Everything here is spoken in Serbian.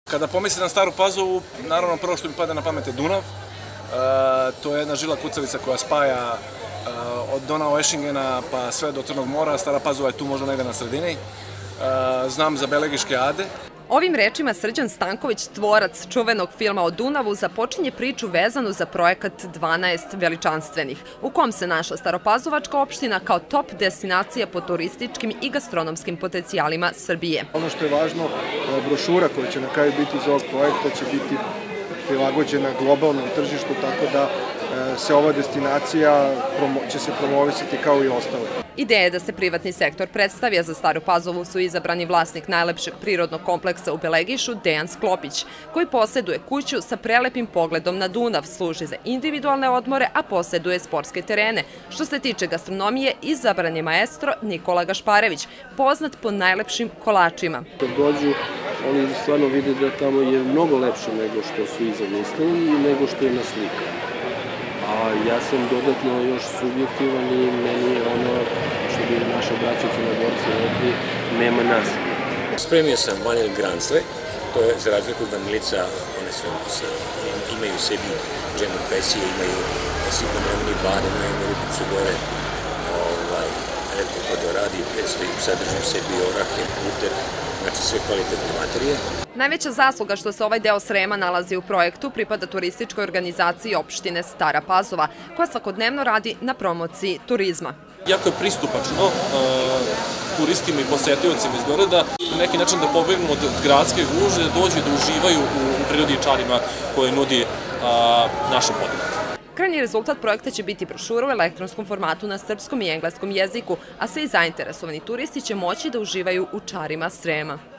Kada pomislim na Staru Pazovu, naravno prvo što mi pada na pamet je Dunav. To je jedna žila kucavica koja spaja od Donau-Eschingena pa sve do Crnog mora. Stara Pazova je tu možda negde na sredini. Znam za Belegiške Ade. Ovim rečima Srđan Stanković, tvorac čuvenog filma o Dunavu, započinje priču vezanu za projekat 12 veličanstvenih, u kom se našla Staropazovačka opština kao top destinacija po turističkim i gastronomskim potencijalima Srbije. Ono što je važno, brošura koja će na kraju biti iz ovog projekta će biti prilagođena globalnom tržištu, tako da se ova destinacija će se promovisati kao i ostale. Ideje da se privatni sektor predstavi, a za Staru Pazovu su izabrani vlasnik najlepšeg prirodnog kompleksa u Belegišu, Dejan Sklopić, koji posjeduje kuću sa prelepim pogledom na Dunav, služi za individualne odmore, a posjeduje sportske terene. Što se tiče gastronomije, izabran je maestro Nikola Gašparević, poznat po najlepšim kolačima. Kad dođu, oni stvarno vide da tamo je mnogo lepše nego što su i zamislili i nego što je na sliku. A ja sam dodatno još subjektivan i meni je ono što bi naša braća Crnogorci rekli, nema nas. Spremio sam vanil grancle, to je za razliku od vanilica, one sve imaju u sebi džemu pesije, imaju sitno mlemeni baden, imaju rupicu gore, lepo to da radi, sadržu u sebi orahe, buter, znači sve kvalitetne materije. Najveća zasluga što se ovaj deo Srema nalazi u projektu pripada turističkoj organizaciji opštine Stara Pazova, koja svakodnevno radi na promociji turizma. Jako je pristupačno turistima i posetiocima iz Beograda na neki način da pobegnu od gradske gužve, da dođu i da uživaju u prirodi i čarima koje nudi naša područja. Krajnji rezultat projekta će biti brošura u elektronskom formatu na srpskom i engleskom jeziku, a svi zainteresovani turisti će moći da uživaju u čarima Srema.